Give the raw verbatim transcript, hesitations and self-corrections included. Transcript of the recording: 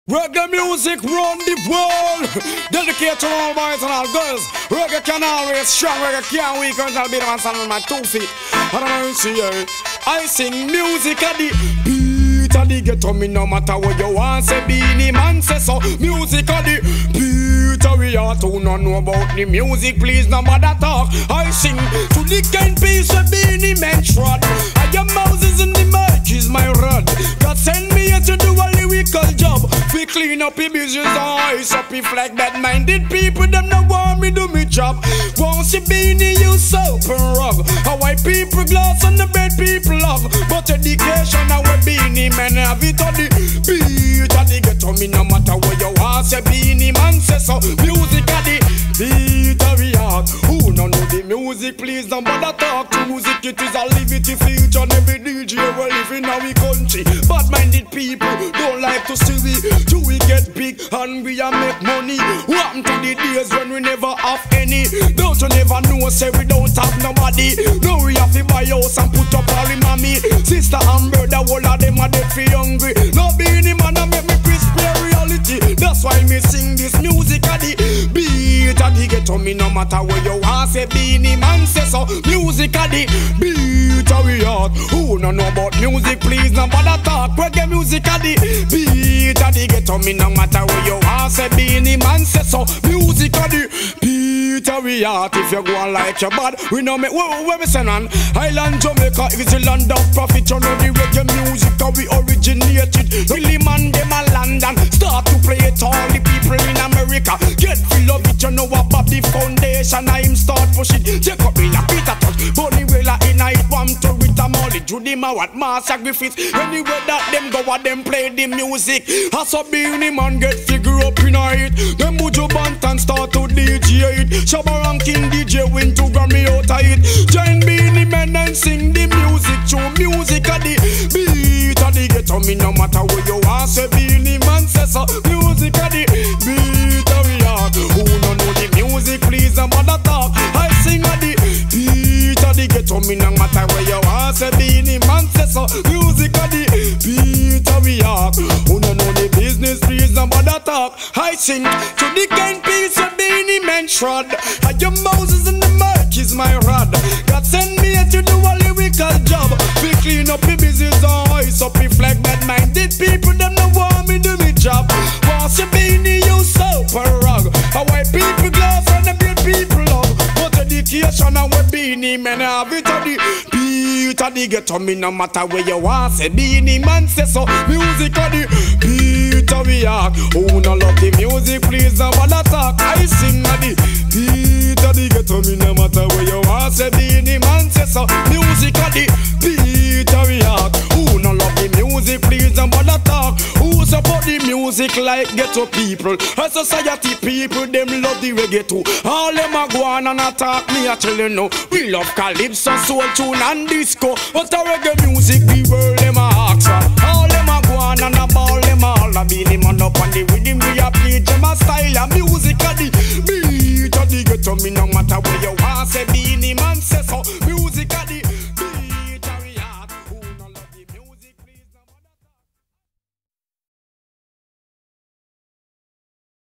Reggae music run the world. Dedicated to all boys and all girls. Reggae can always strong, reggae can't weak. I'll be the man standing on my two feet. I don't know see her. I sing music at the beat of the ghetto. Me no matter what you want, say Beenie Man say so. Music at the beat of we are to not know about the music. Please no matter talk. I sing to the kind piece of Beenie Man trod. I am Moses in the mic is my rod. God send me here to do a lyrical job. We clean up the business eyes up if like bad-minded people. Them no want me do me job. Won't see Beenie use soap and rub. How white people glass on the bed people love. But education now we Beenie Man have it on the beat of the ghetto. Me no matter what you want, say Beenie Man say so. Music at the beat of the heart. Who no know the music, please don't bother talk to music. It is a liberty feature on every D J we live in our country. Bad-minded people don't like to see we do we get big and we a make money. What happened to the days when we never have any? Don't you never know, say we don't have nobody. Now we have to buy house and put up all the mommy. Sister and brother, all of them are dead for hungry. No Beenie Man a make me crispy reality. That's why me sing this music at the beat of the ghetto. Me no matter where you want, say Beenie Man say so. Music at the beat of we heart. Who no know about music, please no bother talk. Reggae music at the beat of the ghetto. Me no matter where you want, say Beenie Man say so. Music at the beat of we heart. If you go on like your bad, we know me where, where we send on. Island Jamaica is the land of profit. You know the reggae music how we originated. Really man them a London start to play it. All the people in America get full of it. You know about the foundation. I him start push it. Take up in a Peter touch. Bunny Wailer in a it one to Rita Molly. Judy Mawat, Master Griffiths. Anywhere that them go, what them play the music. As a Beenie Man get figure up in a hit. Them Buju Banton start to D J it. Shabba Ranking D J win to Grammy out of it. Join Beenie Man and sing the music. True music at the beat of the ghetto. Me no matter where you want, say Beenie Man say so. Music at the beat of the heart. Who no know the music, please don't bother talk. I sing at the beat of the ghetto. Me no matter where you want, say Beenie Man say so. Music at the beat of the heart. Who no know the business, please don't bother talk. I sing to the kind piece of Beenie Man trod. I am Moses in the mic is my rod. God send me here to do a lyrical job. We clean up the business eyes up if like bad-minded people. Them no want me do me job. Want see Beenie use soap and rug. How white people glass and the bad people love. But education and we Beenie Man have it on the beat of the ghetto. Me no matter where you want, say Beenie Man say so. Music on the beat of the heart. Who no love the music, please don't bother talk. I sing on the beat of the ghetto. Me no matter where you want, say Beenie Man say so. Music on the beat of the heart. Who no love the music, please don't bother talk. Who support the music like ghetto people? A society people, them love the reggae too. All them a go on and attack me, I tell you no. We love calypso, soul tune and disco. But a reggae music, the world them a ask for. All them a go on and a ball them all. A Beenie Man up on the rhythm, we a play them a style. A music at the beat of the ghetto. Me no matter where you want, say Beenie Man say so.